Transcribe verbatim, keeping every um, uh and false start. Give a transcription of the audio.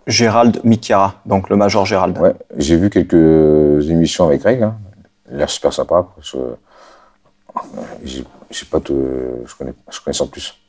Gérald Michiara, donc le Major Gérald. Ouais, j'ai vu quelques émissions avec Greg, hein. Il a l'air super sympa. Je, j'ai pas tout, je connais, je connais sans plus.